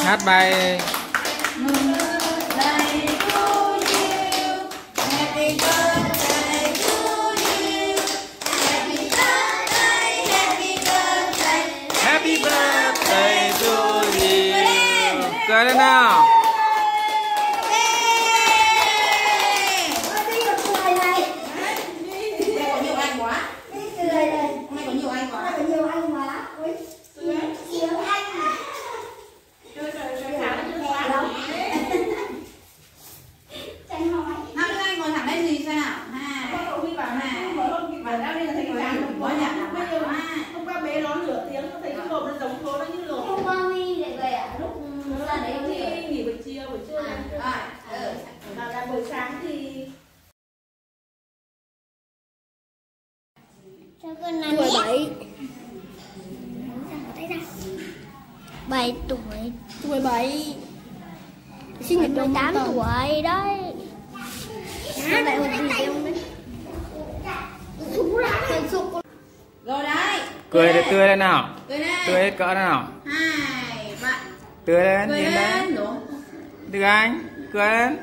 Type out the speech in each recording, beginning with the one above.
Hát bài Happy birthday to you. Cười lên nào. Buổi sáng thì tuổi 7 tuổi 7 sinh nhật 18 tuổi đấy. Đại hội gì không đấy. rồi đấy. Cười để tươi lên nào. Cười lên. Tươi hết cỡ nào. 2 bạn. Tươi lên, Cười nhìn đấy. lên đúng. Được anh, cười lên.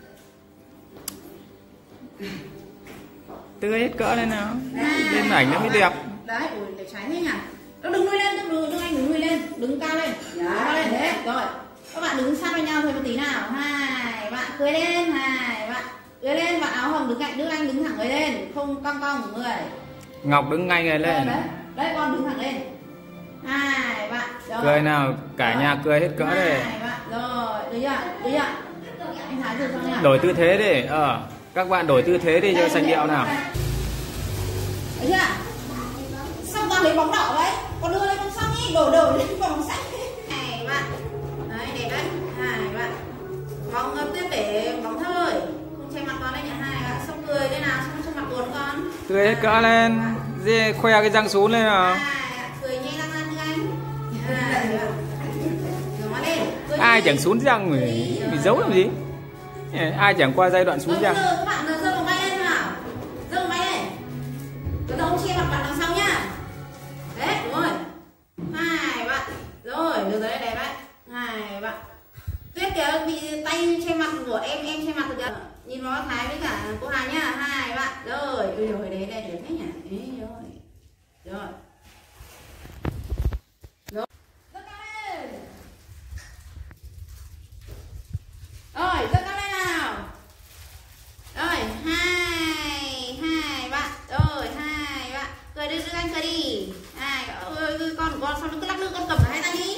Tươi hết cỡ lên nào. Lên ảnh nó mới đẹp. Đấy, ui để trái thế nhỉ. Đừng nuôi lên, đừng anh đừng nuôi lên, đứng cao lên. Đứng cao lên đấy. Rồi. Các bạn đứng sát với nhau thôi một tí nào. 2 bạn cười lên, 2 bạn. Cười lên, bạn áo hồng đứng cạnh Đức Anh đứng thẳng người lên, không cong cong người. Ngọc đứng ngay người lên. Đấy, con đứng thẳng lên. 2 bạn. Rồi. Cười nào, cả nhà cười hết cỡ đây. 2 bạn. Rồi, được chưa? Được chưa? Anh Thái thử xong nhỉ? Đổi tư thế đi. Các bạn đổi tư thế đi cho sành điệu nào. Được chưa? Xong con lấy bóng đỏ đấy. Con đưa lên con xong đi, đổ lên bóng xanh. 2 bạn. Đấy, đẹp đấy. 2 bạn. Bóng tuyết để bóng thôi. Không che mặt con đấy nhỉ. 2 bạn. Xong cười đây nào, xong mặt buồn con. Cười hết cỡ lên. Dê khoe cái răng sún lên nào. 2 bạn. Cười nhẹ răng lên như anh. 2 bạn. Ngó lên. Ai chẳng sún răng bị giấu làm gì. Ai chẳng qua giai đoạn sún răng. Các bạn giơ vòng bay lên nào. Giơ vòng bay lên. Cái đầu chia mặt bạn đằng sau nhá. Đấy, đúng rồi. 2 bạn. Rồi, được rồi, đẹp đấy. 2 bạn. Tuyết kìa, bị tay che mặt của em che mặt rồi kìa. Nhìn vào Thái với cả cô Hà nhá. 2 bạn. Rồi, ui rồi đấy đẹp thế nhỉ. Đấy rồi. Rồi. Rồi. Giơ cao lên. Rồi, giơ cao lên nào. Rồi, 2 bạn. Rồi, 2 bạn. Cười đi, Đức Anh cười đi. 2. Ôi, con của con sao nó cứ lắc lư, con cầm cả hai tay đi.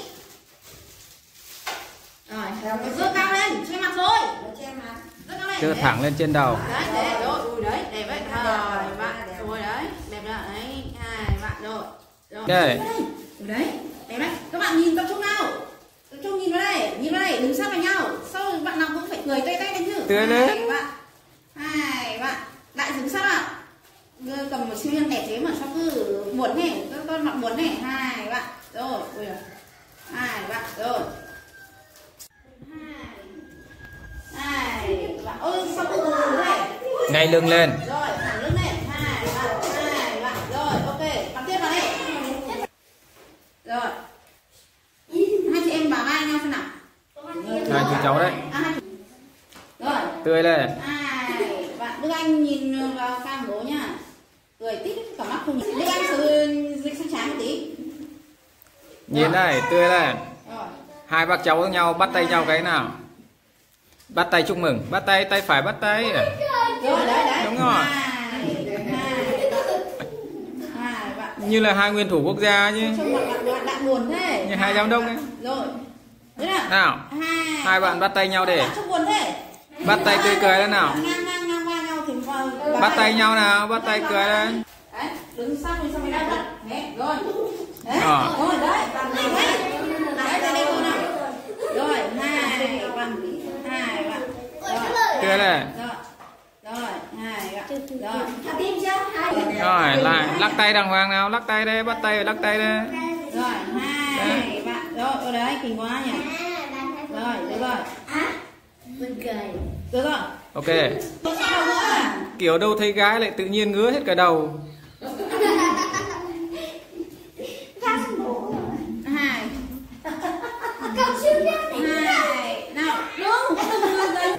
Rồi, giơ cao lên, che mặt rồi. Che mặt. Giơ cao lên. Đưa thẳng lên trên đầu. Đấy, đấy, rồi, ui đấy, đẹp đấy. Rồi, bạn. Rồi đấy, đẹp đấy. 2 bạn rồi. Rồi. Đây. Đấy, đẹp đấy. Các bạn nhìn tập trung nào. Tập trung nhìn vào đây, đứng sát vào nhau. Sau bạn nào cũng phải cười tay đánh chứ. Tươi lên. 2 bạn. Đại đứng sát nào. Cầm một siêu nhân đẹp thế mà sao cứ buồn thế, con mặt buồn này. 2 bạn. Rồi, ui giời. 2 bạn. Rồi. 2 bạn. Ôi sao cứ từ thế. Ngay lưng lên. Rồi, thẳng lưng lên. 2 bạn. 2 bạn. Rồi, ok. Bắt tiếp vào đây. Rồi. Hai chị em bảo vai nhau xem nào. Hai chú cháu đấy. Rồi. Tươi lên. 2 bạn. Đức Anh nhìn vào cam bố nhá. Cười tít cả mắt không nhìn. Đức Anh dịch sang trái một tí. Nhìn đây, tươi lên. Rồi. Hai bác cháu với nhau bắt tay nhau cái nào. Bắt tay chúc mừng. Bắt tay, tay phải bắt tay. Rồi, đấy. Đúng rồi. 2 bạn. Như là hai nguyên thủ quốc gia chứ. Trông bạn đã buồn thế. Như hai giám đốc ấy. Rồi. Thế nào? Nào. Hai bạn bắt tay nhau để. Bạn trông buồn thế. Bắt tay tươi cười lên nào. Ngang qua nhau thì Bắt tay nhau nào, bắt tay cười lên. Đấy, đứng sát mình xong mình đang bật. Đấy, rồi. Đấy. Ờ. Rồi, đấy. Đấy, ra đây cô nào. Rồi, 2 bạn. 2 bạn. Rồi. Tươi lên. Rồi, 2 bạn. Rồi. Thả tim chưa? Rồi, lại lắc tay đàng hoàng nào, lắc tay đây, bắt tay và lắc tay đây. Rồi, 2 bạn. Rồi, ở đấy kinh quá nhỉ. Rồi, được rồi. Được rồi. Ok. Kiểu đâu thấy gái lại tự nhiên ngứa hết cả đầu. 2.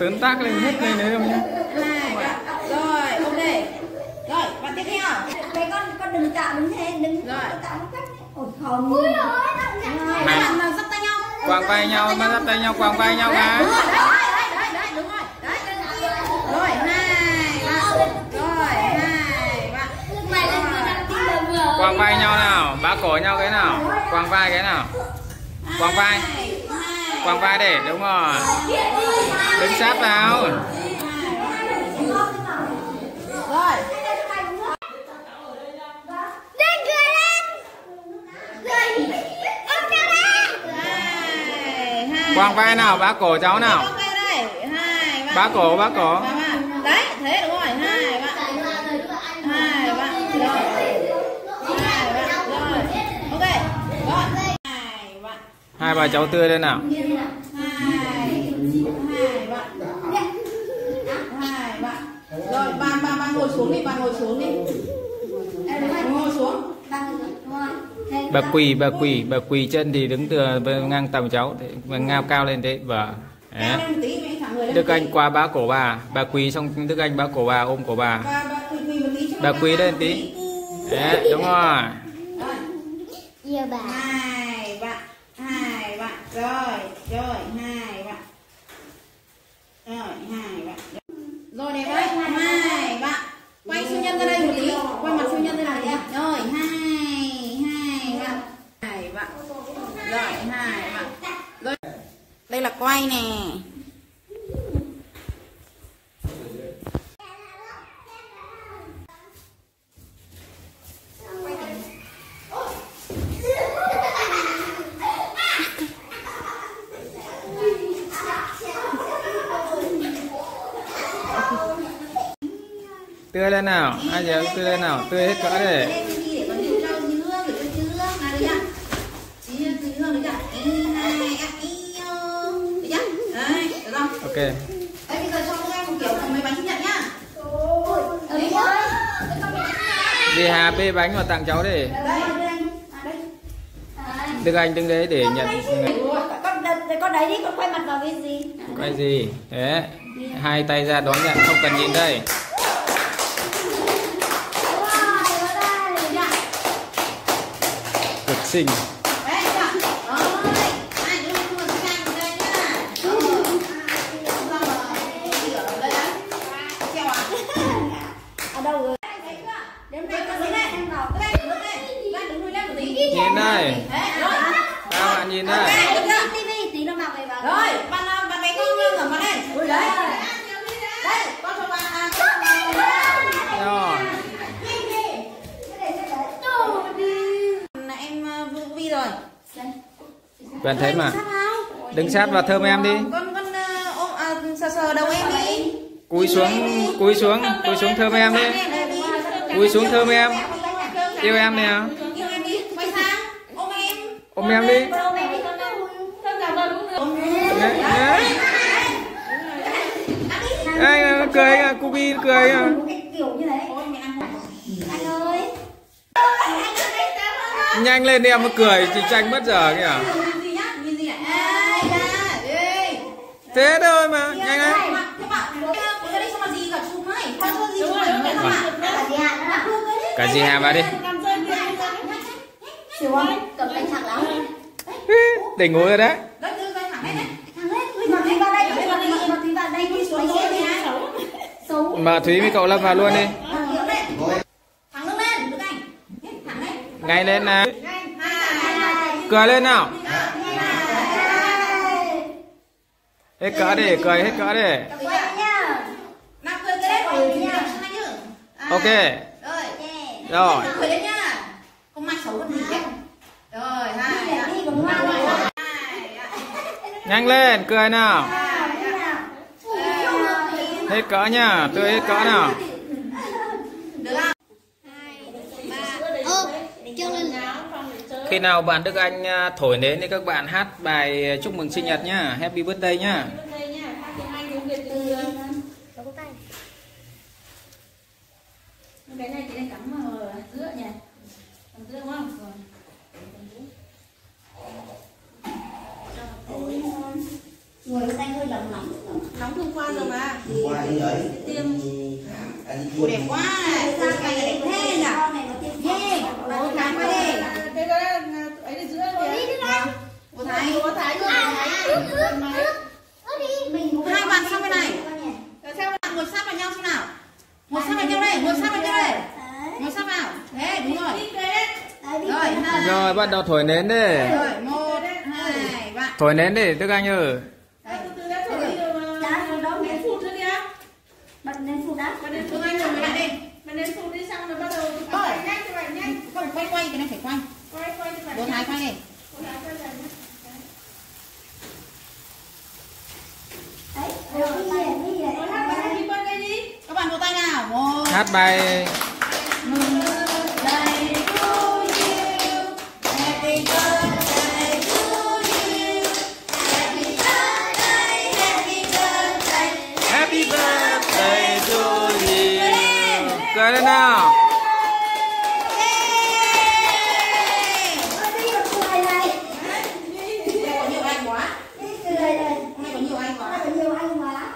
tớn tác lên hết lên đấy không nhá. Rồi, ok. Rồi, và tiếp theo. Đây con đừng tạo đứng thế, đừng Rồi. tạo một cách. Ôi không. Ui ơi, Các bạn là dắt tay nhau. Quàng vai nhau, mà dắt tay nhau, quàng vai nhau mà. Đúng rồi, đấy, đúng rồi. Đấy. Rồi, 2, 3. Rồi, 2, 3. Mày lên người đang tin được vừa. Quàng vai nhau nào, bá cổ nhau cái nào, quàng vai cái nào, quàng vai, quàng vai để đúng rồi, đứng sát vào. Rồi. Lên cười lên. Cười. Em kêu lên. 2. Quàng vai nào, bá cổ cháu nào, Ok đây. 2, 3. bá cổ, bá cổ. Đấy, thế đúng rồi. 2, 3. 2, 3. Rồi. 2, 3. Rồi. Ok. Rồi. 2, 3. Hai bà cháu tươi lên nào. 2, 3. 2, 3. Rồi, bạn ngồi xuống đi, bạn ngồi xuống đi. Ngồi xuống. Bà quỳ chân thì đứng từ ngang tầm cháu, ngao cao lên thế vợ. Leo lên một tí, mấy thẳng người lên Đức một tí. Anh qua bá cổ bà quỳ xong Đức Anh bá cổ bà ôm cổ bà. Bà quỳ một tí cho Bà nó quỳ cao lên một tí. Đấy, đúng rồi. Rồi. Yêu bà. 2, 3. 2, 3. Rồi, 2, 3. Rồi, 2, 3. Rồi đẹp đấy. 2, 3. Quay siêu nhân ra đây một tí. Quay mặt siêu nhân ra đây một tí. Rồi, 2, 3. 2, 3. Rồi, 2, 3. Rồi. Đây là quay nè. Tươi lên nào, ai giờ tươi lên nào, tươi hết cỡ để. Lên đi để con cho dưa, nào được chưa? Dưa được chưa? Ý, 2, yêu. Được chưa? Đấy, được không? Ok. Đấy, bây giờ cho các em một kiểu cầm mấy bánh sinh nhật nhá. Ôi ơi. Đi happy bánh mà tặng cháu đi. Đây, đây. Đức Anh đứng đấy để nhận. Con đấy đi, con quay mặt vào cái gì? Quay gì? Thế. Hai tay ra đón nhận, không cần nhìn đây. Cực xinh. Đấy, được chưa? Rồi. Ai đưa một cái trang vào đây nhá. Rồi. Xong rồi. Ở đây á. Treo à? Ở đâu rồi? Đấy chưa? Đến Đây, đây con đứng sẽ lên. em vào. Đứng lên. Đây, đứng lùi lên một tí. Nhìn đây. Đấy, rồi. Các bạn nhìn đây. Ok, được chưa? TV tí nó vào về vào. Rồi, bạn bé con ngửa mặt lên. Ui đấy. Đây, con cho bạn Rồi. em Vũ Vi rồi. Bạn thấy mà. Sát nào? Đứng sát vào thơm em đi. Con ôm sờ đầu em đi. Cúi xuống thơm em đi. Cúi xuống thơm em. Yêu em nè. Yêu em đi. Quay sang. Ôm em. Ôm em đi. Đấy, đấy. Ai cười à, Cubi cười à. Kiểu như thế. Ôi mẹ ăn. Anh ơi. Nhanh lên đi em, cười chỉ tranh mất giờ kìa. Nhìn gì nhá? Nhìn gì nhỉ? Ai da. Ê. Thế thôi mà, nhanh lên. Các bạn, cái đây sao mà gì cả chùm ấy. Con cho gì chùm ấy các bạn. Cả gì hạt nữa à? Cả gì hà vào đi. Chịu không? Cầm tay chặt lắm. Tỉnh ngủ rồi đấy. Đấy, đưa tay thẳng lên đấy. Thằng lên, mà Thúy vào đây, mà Thúy vào đây đi xuống dưới nha. Xấu. Mà Thúy với cậu Lâm vào luôn đi. Thẳng lưng lên, Đức Anh. Thẳng lên. Ngay lên nào. 2. Cười lên nào. Hết cỡ đi, cười hết cỡ đi. Quay nha. Nào cười cái đấy. Ok. Rồi. Rồi. Cười lên nhá. Không mai xấu con gì hết. Rồi, 2. Đi còn ngoan này. Nhanh lên, cười nào. Hết cỡ nha, tươi hết cỡ nào. Được không? Khi nào bạn Đức Anh thổi nến thì các bạn hát bài chúc mừng sinh nhật nhá, Happy Birthday nhá. Cái này chị đang cắm vào giữa nhỉ? Cắm giữa đúng không? Rồi. Người tay hơi lỏng lỏng. Nóng hôm qua rồi mà. Qua đi rồi. Tiêm. Đẹp quá. Sao này đẹp thế nhỉ? Nhé. Bố Thái qua đi. Đây đó ấy ở giữa kìa. Bố Thái. Bố Thái luôn. Hai bạn sang bên này. Sao bạn ngồi sát vào nhau xem nào? Ngồi sát vào nhau đây, ngồi sát vào nhau đây. Ngồi sát vào. Thế đúng rồi. Rồi, hai. Rồi bắt đầu thổi nến đi. Rồi, 1, 2, 3. Thổi nến đi Đức Anh ơi. Bật lên phụ đá. Phương Anh ngồi lại đi. Mình đến phụ đi xong rồi bắt đầu nhanh cho bạn nhanh. Không, quay cái này phải quay. Quay cho bạn. Bố Thái quay đi. Bố Thái quay lại nhé. Đấy, cái gì Bố hát bài Happy Birthday đi. Các bạn vỗ tay nào. 1, Hát bài birthday to you. Happy birthday to you. Happy birthday, happy birthday. Happy birthday to you. Cười lên nào. Có nhiều anh quá. Hôm nay có nhiều anh quá.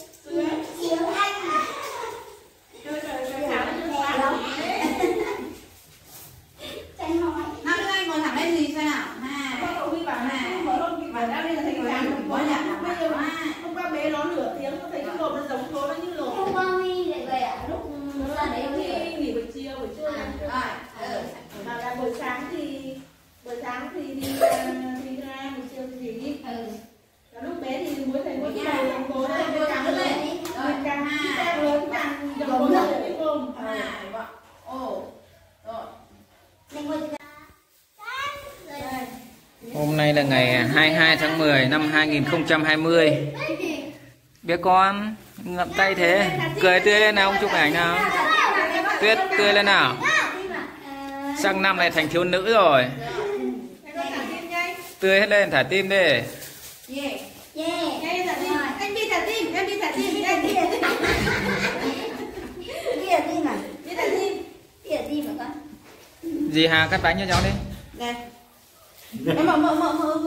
Năm đứa anh ngồi thẳng lên gì xem nào. Hôm qua bé nó nửa tiếng nó thấy cái lột nó giống lột nó như lột. Nghỉ buổi chiều buổi trưa mà là buổi sáng thì đi ra buổi chiều thì nghỉ. Lúc bé thì mới thầy mới đầu đồng bố đây mới càng lên càng lớn càng đồng bố lớn như gồm. Hôm nay là ngày 22 tháng 10 năm 2020. Bé con ngậm tay thế. Cười tươi lên nào, ông chụp ảnh nào. Tuyết tươi lên nào. Sang năm này thành thiếu nữ rồi. Tươi hết lên, thả tim đi. Anh đi thả tim, em đi thả tim. Dì Hà cắt bánh cho cháu đi. Đây. Em mở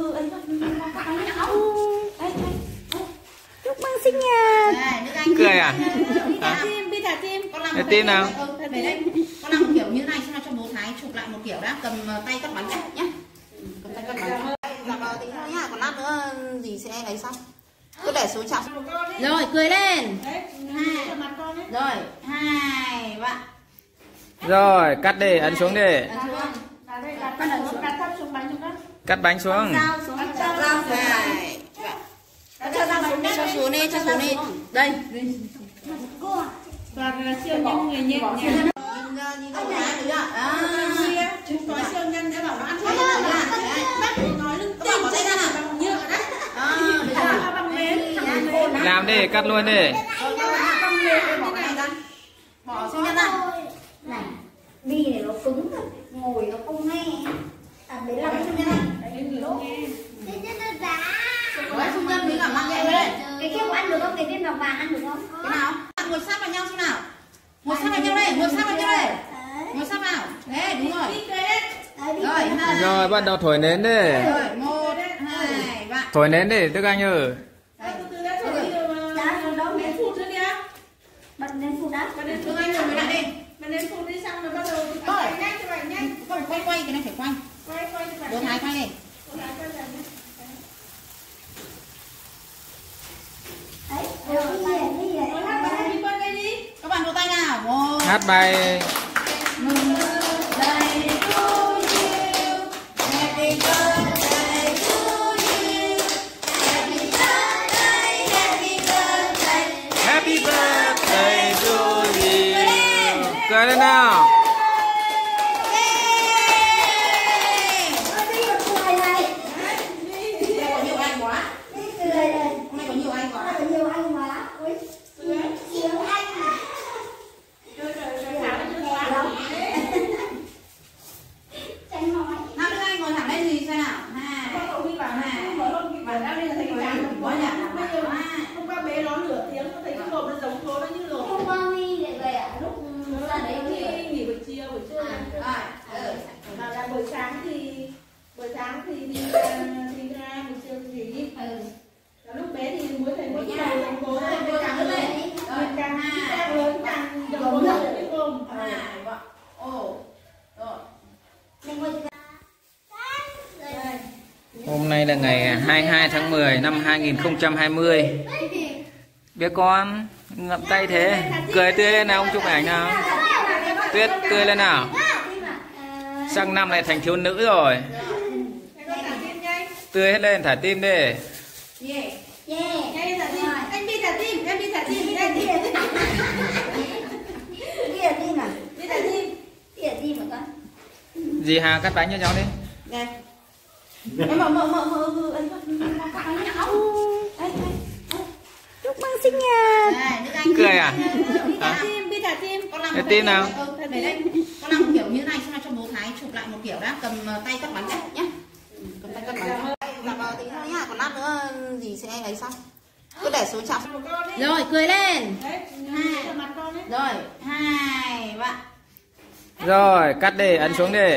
Chúc mừng sinh nhật. Cười à? Đi thả tim. Con làm Thả tim nào. Về đây. Con làm một kiểu như thế này, xong cho bố Thái chụp lại một kiểu đã. Cầm tay cắt bánh nhá. Cầm tay cắt bánh. Dạ vào tính thôi nhá, còn lát nữa gì sẽ lấy xong. Cứ để xuống chọc. Rồi, cười lên. 2. Rồi, 2, 3. Rồi, cắt đi, ấn xuống đi. Cắt bánh xuống. Cho xuống đi. Đây. Toàn siêu nhân người nhẹ nhàng. Chúng có siêu nhân để bảo nó ăn nói lưng tìm tay ra nào bằng nhựa đấy. Bằng nến. Làm đi, cắt luôn đi. Bỏ siêu nhân ra. Này, đi này nó cứng rồi, ngồi nó không nghe. Đấy là cái siêu nhân này. Siêu nhân nó giá. Đấy, siêu nhân với cả mang nhẹ đây. Cái kia ăn được không? Cái viên màu vàng ăn được không? Cái nào? Ngồi sát vào nhau xem nào. Ngồi sát vào nhau đây. Ngồi sát vào. Đấy, đúng rồi. Rồi, 2. Rồi, bắt đầu thổi nến đi. Rồi, 1, 2, 3. Thổi nến đi, Đức Anh ơi. Bật lên phụ đá. Phương Anh ngồi lại đi. Mình đến phụ đi xong rồi bắt đầu nhanh cho bạn nhanh. Không, quay cái này phải quay. Quay cho bạn. Bố Thái quay đi. Bố Thái quay lại nhé. Đấy, cái gì Bố hát bài Happy Birthday đi. Các bạn vỗ tay nào. 1. Hát bài Birthday to you. Happy birthday to you. Happy birthday, happy birthday. Happy birthday to you. Cười lên nào. Có nhiều anh quá. Hôm nay có nhiều anh quá. Năm đứa anh ngồi thẳng lên gì xem nào. 2. Hôm qua bé nó nửa tiếng nó thấy cái lột nó giống lột nó như lột. Hôm qua Huy lại về lúc ra đấy Nghỉ buổi nay là ngày 22 tháng 10 năm 2020. Bé con ngậm tay thế, cười tươi lên nào, ông chụp ảnh nào. Tuyết tươi lên nào. Sang năm này thành thiếu nữ rồi. Tươi hết lên, thả tim đi. Yeah. Em đi thả tim, em đi thả tim, đi thả tim. Đi là tim à? Đi thả tim. Đi là tim mà con. Dì Hà cắt bánh cho cháu đi. Đây. Em mở ấy Chúc mừng sinh nhật. Cười à? Đi thả tim. Con làm Cái tim nào? Để đây. Con làm một kiểu như này, xong cho bố Thái chụp lại một kiểu đã, cầm tay cắt bánh nhá. Cầm tay cắt bánh. Làm tí thôi nhá, còn lát nữa gì sẽ ấy xong. Cứ để xuống chọc. Rồi, cười lên. Rồi, 2 bạn. Rồi, cắt đi, ấn xuống đi.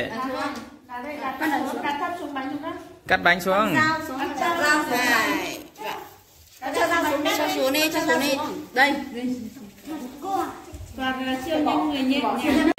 Cắt bánh xuống. Cho xuống đi. Đây. Và siêu nhân người nhẹ nhàng.